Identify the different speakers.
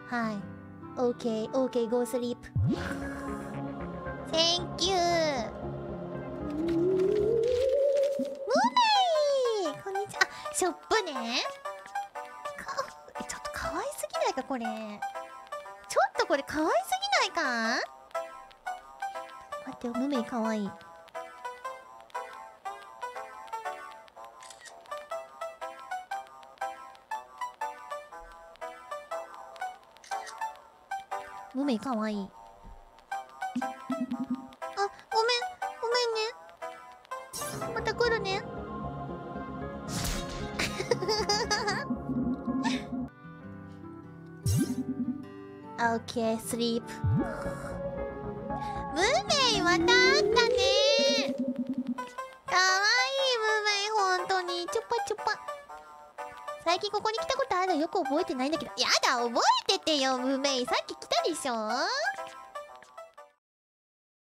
Speaker 1: はい。OK、OK、go sleep。Thank you。ムーメイこんにちは。あ、ショップね。ちょっと可愛すぎないか、これ。ちょっとこれ可愛すぎないか。待ってよ、ムメイ可愛い。ムメイ可愛い。あ、ごめんね。また来るね。OK、sleep。ムメイまた会ったね。かわいいムメイ、ほんとに。チュパチュパ。最近ここに来たことある？よく覚えてないんだけど。やだ、覚えててよ、ムメイ。さっき来たでしょ。